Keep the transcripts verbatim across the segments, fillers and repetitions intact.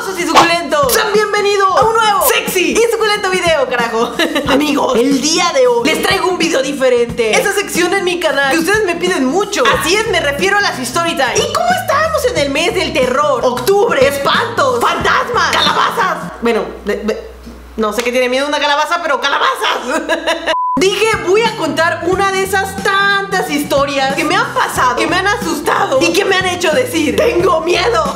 jugosos y suculentos, sean bienvenidos a un nuevo sexy y suculento video, carajo. Amigos, el día de hoy les traigo un video diferente. Esa sección en mi canal que ustedes me piden mucho. Así es, me refiero a las story time. ¿Y cómo estábamos en el mes del terror? Octubre, espantos, fantasmas, calabazas. Bueno, de, de, no sé qué tiene miedo una calabaza, pero calabazas. Dije, voy a contar una de esas tantas historias que me han pasado, que me han asustado y que me han hecho decir, tengo miedo.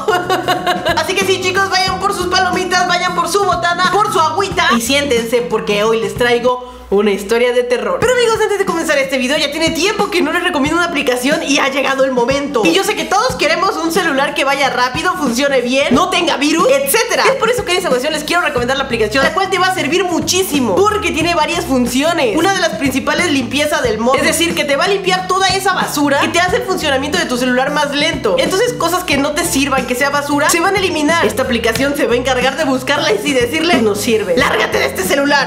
Así que sí, chicos, vayan por sus palomitas, vayan por su botana, por su agüita y siéntense porque hoy les traigo una historia de terror. Pero amigos, antes de comenzar este video, ya tiene tiempo que no les recomiendo una aplicación y ha llegado el momento. Y yo sé que todos queremos un celular que vaya rápido, funcione bien, no tenga virus, etcétera. Es por eso que en esta ocasión les quiero recomendar la aplicación, la cual te va a servir muchísimo, porque tiene varias funciones. Una de las principales, limpieza del móvil. Es decir, que te va a limpiar toda esa basura que te hace el funcionamiento de tu celular más lento. Entonces, cosas que no te sirvan, que sea basura, se van a eliminar. Esta aplicación se va a encargar de buscarla y si decirle, no sirve, lárgate de este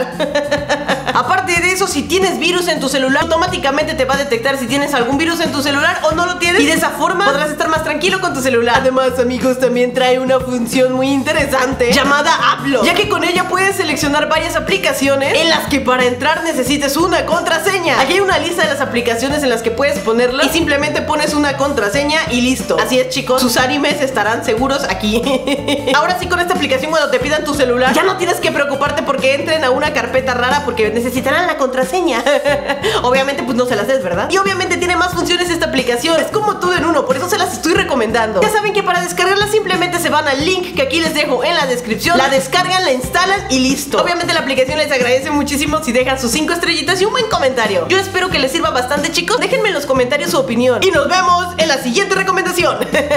celular. Aparte de eso, si tienes virus en tu celular, automáticamente te va a detectar si tienes algún virus en tu celular o no lo tienes, y de esa forma podrás estar más tranquilo con tu celular. Además, amigos, también trae una función muy interesante llamada AppLock, ya que con ella puedes seleccionar varias aplicaciones en las que para entrar necesites una contraseña. Aquí hay una lista de las aplicaciones en las que puedes ponerlas y simplemente pones una contraseña y listo. Así es, chicos, sus animes estarán seguros aquí. Ahora sí, con esta aplicación, cuando te pidan tu celular, ya no tienes que preocuparte porque entren a una carpeta rara, porque necesitarán la contraseña. Obviamente pues no se las des, ¿verdad? Y obviamente tiene más funciones esta aplicación. Es como todo en uno, por eso se las estoy recomendando. Ya saben que para descargarla simplemente se van al link que aquí les dejo en la descripción, la descargan, la instalan y listo. Obviamente la aplicación les agradece muchísimo si dejan sus cinco estrellitas y un buen comentario. Yo espero que les sirva bastante, chicos. Déjenme en los comentarios su opinión y nos vemos en la siguiente recomendación.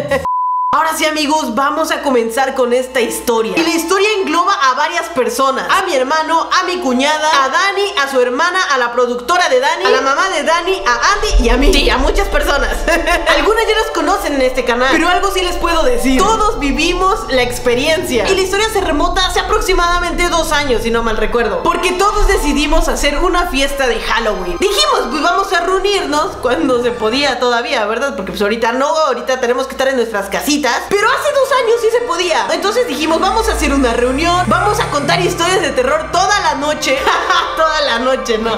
Ahora sí, amigos, vamos a comenzar con esta historia. Y la historia engloba a varias personas: a mi hermano, a mi cuñada, a Dani, a su hermana, a la productora de Dani, a la mamá de Dani, a Andy y a mí. Sí, a muchas personas. Algunas ya las conocen en este canal, pero algo sí les puedo decir: todos vivimos la experiencia. Y la historia se remota hace aproximadamente dos años, si no mal recuerdo, porque todos decidimos hacer una fiesta de Halloween. Dijimos, pues vamos a reunirnos cuando se podía todavía, ¿verdad? Porque pues ahorita no, ahorita tenemos que estar en nuestras casitas. Pero hace dos años sí se podía. Entonces dijimos, vamos a hacer una reunión, vamos a contar historias de terror toda la noche. Toda la noche, no.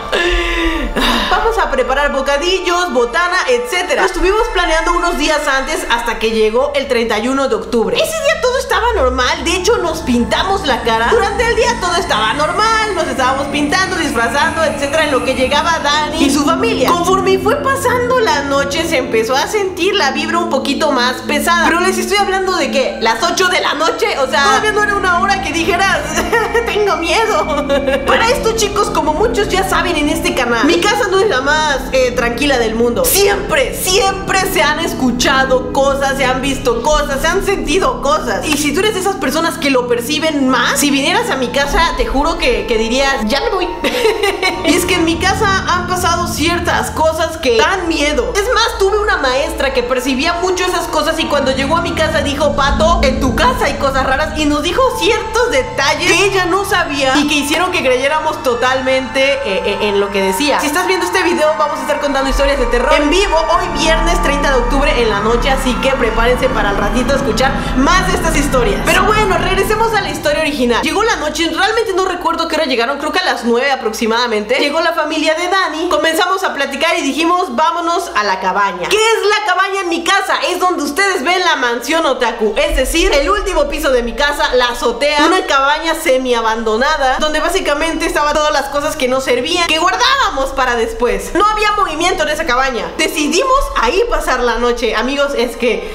Vamos a preparar bocadillos, botana, etcétera. Lo estuvimos planeando unos días antes hasta que llegó el treinta y uno de octubre. Ese día todo estaba normal. De hecho, nos pintamos la cara. Durante el día todo estaba normal. Nos estábamos pintando, disfrazando, etcétera, en lo que llegaba Dani y su familia. Conforme fue pasando la noche, se empezó a sentir la vibra un poquito más pesada. Pero les estoy hablando de que las ocho de la noche, o sea, todavía no era una hora que dijeras tengo miedo. Para esto, chicos, como muchos ya saben en este canal, mi casa no es la más eh, tranquila del mundo. Siempre, siempre se han escuchado cosas, se han visto cosas, se han sentido cosas. Y si tú eres de esas personas que lo perciben más, si vinieras a mi casa, te juro que, que dirías, ya me voy. Y es que en mi casa han pasado ciertas cosas que dan miedo. Es más, tuve una maestra que percibía mucho esas cosas y cuando llegó a mi casa dijo, Pato, en tu casa hay cosas raras, y nos dijo ciertos detalles que ella no sabía y que hicieron que creyéramos totalmente eh, eh, en lo que decía. Si estás viendo este video, vamos a estar contando historias de terror en vivo hoy viernes treinta de octubre en la noche, así que prepárense para al ratito escuchar más de estas historias. Pero bueno, regresemos a la historia original. Llegó la noche, realmente no recuerdo qué hora llegaron, creo que a las nueve aproximadamente. Llegó la familia de Dani, comenzamos a platicar y dijimos, vámonos a la cabaña. ¿Qué es la cabaña en mi casa? Es donde ustedes ven la mansión otaku, es decir, el último piso de mi casa, la azotea, una cabaña semi abandonada, donde básicamente estaban todas las cosas que no servían, que guardábamos para después. No había movimiento en esa cabaña. Decidimos ahí pasar la noche. Amigos, es que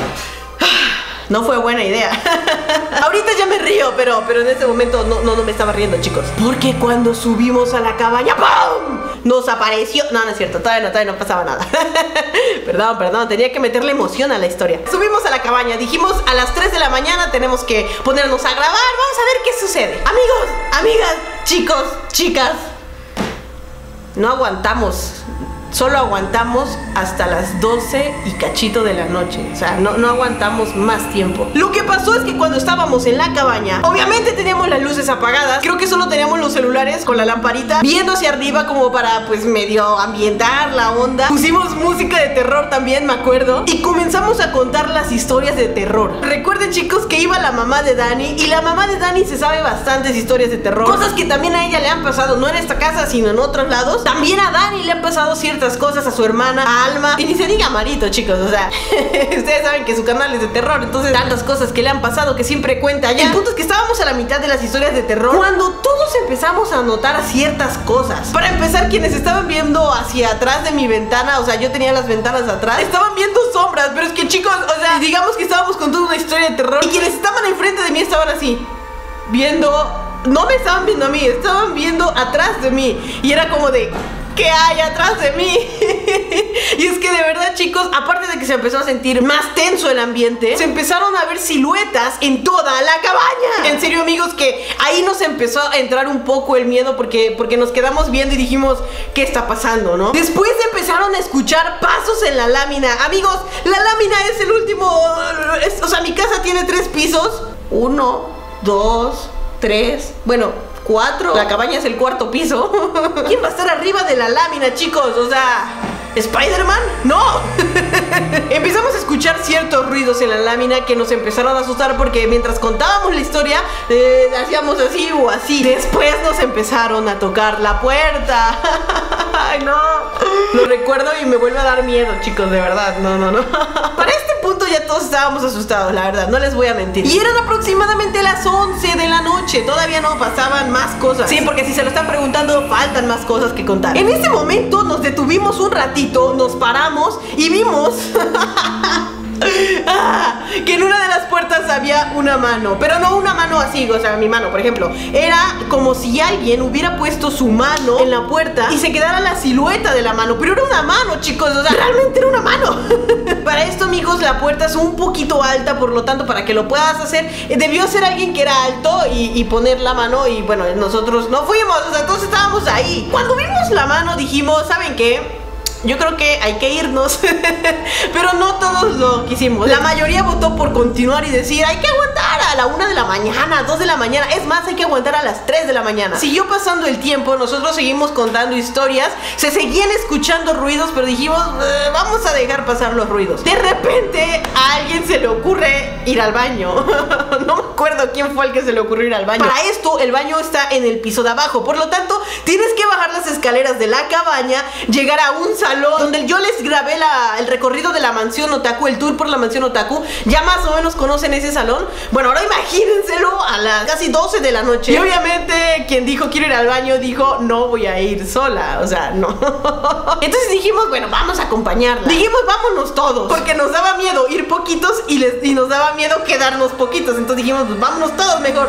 no fue buena idea. Ahorita ya me río, pero, pero en ese momento no, no, no me estaba riendo, chicos. Porque cuando subimos a la cabaña, ¡pum!, nos apareció... No, no es cierto, todavía no, todavía no pasaba nada. Perdón, perdón, tenía que meterle emoción a la historia. Subimos a la cabaña, dijimos a las tres de la mañana tenemos que ponernos a grabar, vamos a ver qué sucede. Amigos, amigas, chicos, chicas, no aguantamos solo aguantamos hasta las doce y cachito de la noche. O sea, no, no aguantamos más tiempo. Lo que pasó es que cuando estábamos en la cabaña, obviamente teníamos las luces apagadas. Creo que solo teníamos los celulares con la lamparita viendo hacia arriba como para pues medio ambientar la onda. Pusimos música de terror también, me acuerdo, y comenzamos a contar las historias de terror. Recuerden, chicos, que iba la mamá de Dani, y la mamá de Dani se sabe bastantes historias de terror, cosas que también a ella le han pasado, no en esta casa sino en otros lados. También a Dani le han pasado ciertas cosas, a su hermana, a Alma, y ni se diga a Marito, chicos. O sea, ustedes saben que su canal es de terror, entonces tantas cosas que le han pasado que siempre cuenta ya. El punto es que estábamos a la mitad de las historias de terror cuando todos empezamos a notar ciertas cosas. Para empezar, quienes estaban viendo hacia atrás de mi ventana, o sea, yo tenía las ventanas atrás, estaban viendo sombras. Pero es que, chicos, o sea, digamos que estábamos contando una historia de terror y quienes estaban enfrente de mí estaban así, viendo. No me estaban viendo a mí, estaban viendo atrás de mí. Y era como de, ¿qué hay atrás de mí? Y es que de verdad, chicos, aparte de que se empezó a sentir más tenso el ambiente, se empezaron a ver siluetas en toda la cabaña. En serio, amigos, que ahí nos empezó a entrar un poco el miedo, porque, porque nos quedamos viendo y dijimos, ¿qué está pasando, no? Después empezaron a escuchar pasos en la lámina. Amigos, la lámina es el último es, o sea, mi casa tiene tres pisos. Uno, dos, tres, bueno, cuatro. La cabaña es el cuarto piso. ¿Quién va a estar arriba de la lámina, chicos? O sea, ¿Spider-Man? ¡No! Empezamos a escuchar ciertos ruidos en la lámina que nos empezaron a asustar, porque mientras contábamos la historia eh, hacíamos así o así. Después nos empezaron a tocar la puerta. Ay, no. Lo recuerdo y me vuelve a dar miedo, chicos, de verdad. No, no, no. Para este punto ya todos estábamos asustados, la verdad, no les voy a mentir. Y eran aproximadamente las once de la noche. Todavía no pasaban más cosas. Sí, porque si se lo están preguntando, faltan más cosas que contar. En ese momento nos detuvimos un ratito, nos paramos y vimos ah, que en una de las puertas había una mano. Pero no una mano así, o sea, mi mano, por ejemplo. Era como si alguien hubiera puesto su mano en la puerta y se quedara la silueta de la mano. Pero era una mano, chicos, o sea, realmente era una mano. Para esto, amigos, la puerta es un poquito alta, por lo tanto, para que lo puedas hacer, debió ser alguien que era alto y, y poner la mano. Y bueno, nosotros no fuimos, o sea, todos estábamos ahí. Cuando vimos la mano dijimos, ¿saben qué? Yo creo que hay que irnos. Pero no todos lo quisimos. La mayoría votó por continuar y decir, hay que aguantar a la una de la mañana, dos de la mañana. Es más, hay que aguantar a las tres de la mañana. Siguió pasando el tiempo, nosotros seguimos contando historias. Se seguían escuchando ruidos, pero dijimos, eh, vamos a dejar pasar los ruidos. De repente a alguien se le ocurre ir al baño. No me acuerdo quién fue el que se le ocurrió ir al baño. Para esto, el baño está en el piso de abajo, por lo tanto, tienes que bajar las escaleras de la cabaña, llegar a un salón donde yo les grabé la, el recorrido de la mansión otaku, el tour por la mansión otaku. Ya más o menos conocen ese salón. Bueno, ahora imagínenselo a las casi doce de la noche. Y obviamente quien dijo quiero ir al baño dijo no voy a ir sola, o sea, no. Entonces dijimos, bueno, vamos a acompañarla. Dijimos, vámonos todos, porque nos daba miedo ir poquitos y, les, y nos daba miedo quedarnos poquitos. Entonces dijimos, pues vámonos todos mejor.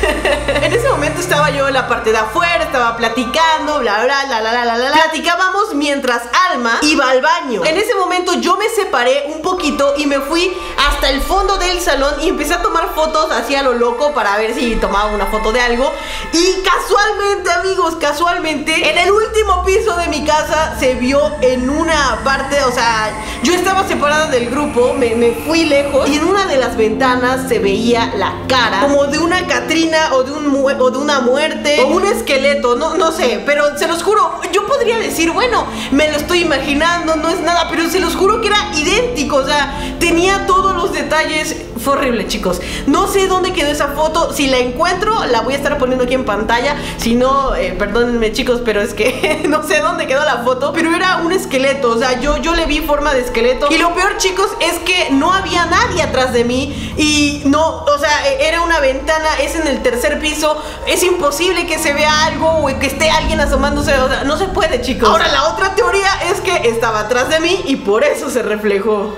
En ese momento estaba yo en la parte de afuera, estaba platicando, bla, bla, bla, bla, bla, bla. Platicábamos mientras Alma iba al baño. En ese momento yo me separé un poquito y me fui hasta el fondo del salón y empecé a tomar fotos hacia lo loco para ver si tomaba una foto de algo. Y casualmente, amigos, casualmente en el último piso de mi casa se vio en una parte, o sea, yo estaba separada del grupo, me, me fui lejos y en una de las ventanas se veía la cara como de una Catrina o de, un mu o de una muerte o un esqueleto, no, no sé, pero se los juro, yo podría decir, bueno, me lo estoy imaginando, no es nada, pero se los juro que era idéntico, o sea, tenía todos los detalles. Fue horrible, chicos. No sé dónde quedó esa foto. Si la encuentro, la voy a estar poniendo aquí en pantalla. Si no, eh, perdónenme, chicos, pero es que no sé dónde quedó la foto. Pero era un esqueleto, o sea, yo, yo le vi forma de esqueleto. Y lo peor, chicos, es que no había nadie atrás de mí. Y no, o sea, era una ventana, es en el tercer piso. Es imposible que se vea algo o que esté alguien asomándose, o sea, no se puede, chicos. Ahora, la otra teoría es que estaba atrás de mí y por eso se reflejó.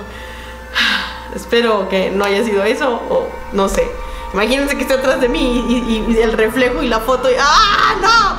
Espero que no haya sido eso, o no sé. Imagínense que esté atrás de mí y, y, y el reflejo y la foto y... ¡ah,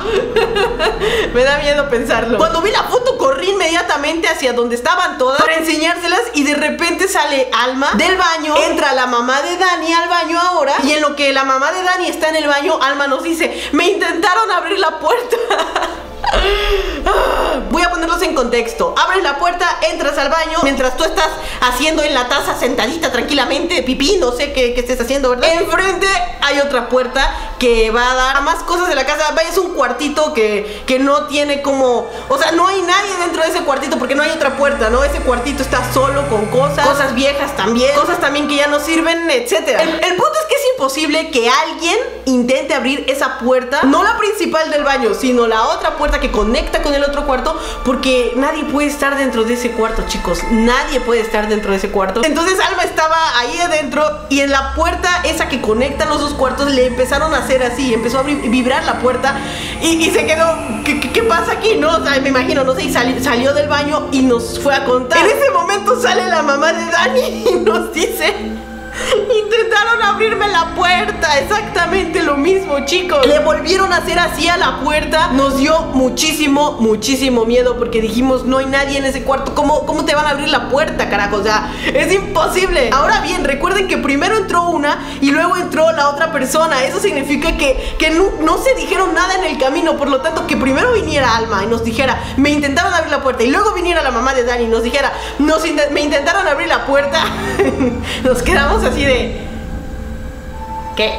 no! Me da miedo pensarlo. Cuando vi la foto corrí inmediatamente hacia donde estaban todas para enseñárselas y de repente sale Alma del baño. Entra la mamá de Dani al baño ahora y en lo que la mamá de Dani está en el baño, Alma nos dice, me intentaron abrir la puerta. Voy a ponerlos en contexto. Abres la puerta, entras al baño, mientras tú estás haciendo en la taza sentadita tranquilamente, pipí, no sé qué, qué estés haciendo, ¿verdad? Enfrente hay otra puerta que va a dar a más cosas de la casa. Vaya, es un cuartito que, que no tiene como... O sea, no hay nadie dentro de ese cuartito porque no hay otra puerta, ¿no? Ese cuartito está solo con cosas, cosas viejas también, cosas también que ya no sirven, etcétera. El, el punto es que es imposible que alguien intente abrir esa puerta, no la principal del baño, sino la otra puerta que conecta con el otro cuarto, porque nadie puede estar dentro de ese cuarto, chicos. Nadie puede estar dentro de ese cuarto. Entonces Alma estaba ahí adentro y en la puerta esa que conecta los dos cuartos le empezaron a hacer así, empezó a vibrar la puerta y, y se quedó, ¿qué, qué, qué pasa aquí? No, o sea, me imagino, no sé, y sali, salió del baño y nos fue a contar. En ese momento sale la mamá de Dani y nos dice: intentaron abrirme la puerta. Exactamente lo mismo, chicos. Le volvieron a hacer así a la puerta. Nos dio muchísimo, muchísimo miedo porque dijimos, no hay nadie en ese cuarto. ¿Cómo, cómo te van a abrir la puerta, carajo? O sea, es imposible. Ahora bien, recuerden que primero entró una y luego entró la otra persona. Eso significa que, que no, no se dijeron nada en el camino. Por lo tanto, que primero viniera Alma y nos dijera, me intentaron abrir la puerta, y luego viniera la mamá de Dani y nos dijera, nos in me intentaron abrir la puerta. Nos quedamos así de... ¿qué?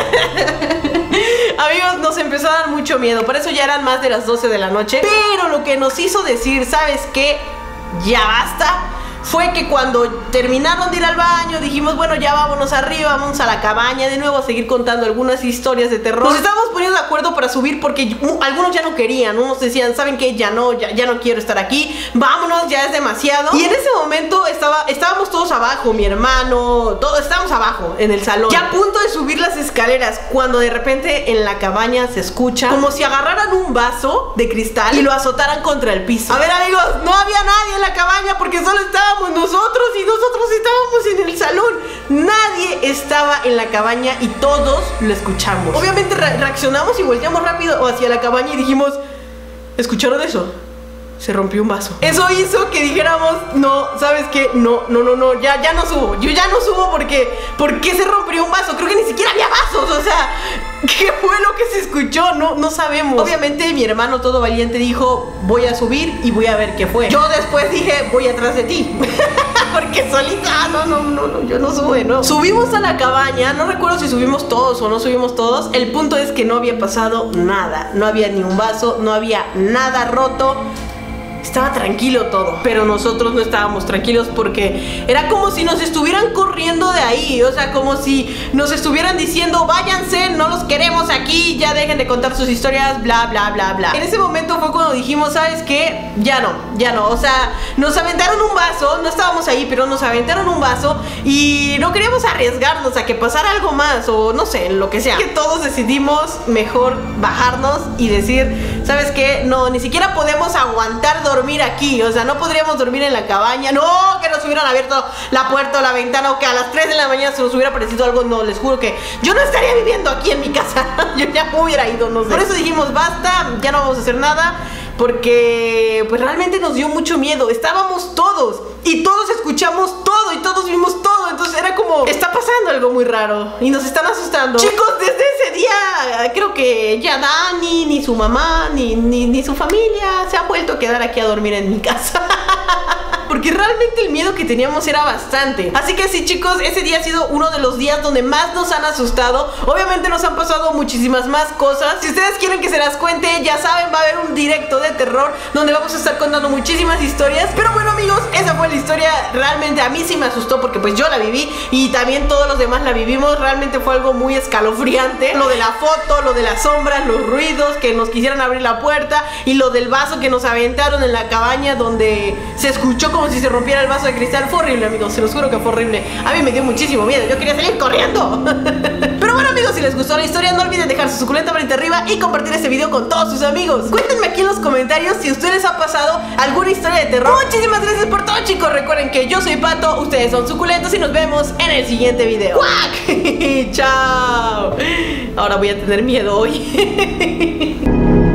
Amigos, nos empezó a dar mucho miedo. Por eso ya eran más de las doce de la noche. Pero lo que nos hizo decir, ¿sabes qué? Ya basta. Fue que cuando terminaron de ir al baño dijimos, bueno, ya vámonos arriba, vamos a la cabaña de nuevo a seguir contando algunas historias de terror. Nos estábamos poniendo de acuerdo para subir porque algunos ya no querían, unos decían, ¿saben qué? Ya no, ya, ya no quiero estar aquí, vámonos, ya es demasiado. Y en ese momento estaba, estábamos todos abajo, mi hermano, todos estábamos abajo en el salón, ya a punto de subir las escaleras, cuando de repente en la cabaña se escucha como si agarraran un vaso de cristal y lo azotaran contra el piso. A ver, amigos, no había nadie en la cabaña porque solo estaba nosotros y nosotros estábamos en el salón. Nadie estaba en la cabaña y todos lo escuchamos. Obviamente re reaccionamos y volteamos rápido hacia la cabaña y dijimos, ¿escucharon eso? Se rompió un vaso. Eso hizo que dijéramos, no, ¿sabes qué? No, no, no, no, ya, ya no subo. Yo ya no subo porque, ¿por qué se rompió un vaso? Creo que ni siquiera había vasos, o sea, ¿qué fue lo que se escuchó? No, no sabemos. Obviamente mi hermano todo valiente dijo, voy a subir y voy a ver qué fue. Yo después dije, voy atrás de ti. Porque solita, no, no, no, no, yo no sube, ¿no? Subimos a la cabaña, no recuerdo si subimos todos o no subimos todos. El punto es que no había pasado nada. No había ni un vaso, no había nada roto. Estaba tranquilo todo, pero nosotros no estábamos tranquilos porque era como si nos estuvieran corriendo de ahí. O sea, como si nos estuvieran diciendo, váyanse, no los queremos aquí, ya dejen de contar sus historias, bla, bla, bla, bla. En ese momento fue cuando dijimos, ¿sabes qué? Ya no, ya no, o sea, nos aventaron un vaso, no estábamos ahí, pero nos aventaron un vaso y no queríamos arriesgarnos a que pasara algo más o no sé, lo que sea. Que todos decidimos mejor bajarnos y decir, ¿sabes qué? No, ni siquiera podemos aguantar dormir aquí, o sea, no podríamos dormir en la cabaña. No, que nos hubieran abierto la puerta o la ventana o que a las tres de la mañana se nos hubiera parecido algo. No, les juro que yo no estaría viviendo aquí en mi casa. Yo ya me hubiera ido, no sé. Por eso dijimos, basta, ya no vamos a hacer nada, porque pues realmente nos dio mucho miedo. Estábamos todos y todos escuchamos todo y todos vimos todo. Entonces era como, está pasando algo muy raro y nos están asustando. Chicos, desde ese día creo que ya Dani, ni su mamá, ni, ni, ni su familia se han vuelto a quedar aquí a dormir en mi casa. Porque realmente el miedo que teníamos era bastante. Así que sí, chicos, ese día ha sido uno de los días donde más nos han asustado. Obviamente nos han pasado muchísimas más cosas. Si ustedes quieren que se las cuente, ya saben, va a haber un directo de terror donde vamos a estar contando muchísimas historias. Pero bueno, amigos, esa fue la historia. Realmente a mí sí me asustó porque pues yo la viví y también todos los demás la vivimos. Realmente fue algo muy escalofriante. Lo de la foto, lo de las sombras, los ruidos, que nos quisieran abrir la puerta, y lo del vaso que nos aventaron en la cabaña donde se escuchó como si se rompiera el vaso de cristal. Fue horrible, amigos, se los juro que fue horrible. A mí me dio muchísimo miedo, yo quería salir corriendo. Pero bueno, amigos, si les gustó la historia, no olviden dejar su suculenta manita arriba y compartir este video con todos sus amigos. Cuéntenme aquí en los comentarios si a ustedes les ha pasado alguna historia de terror. Muchísimas gracias por todo, chicos. Recuerden que yo soy Pato, ustedes son suculentos y nos vemos en el siguiente video. ¡Cuac! ¡Chao! Ahora voy a tener miedo hoy.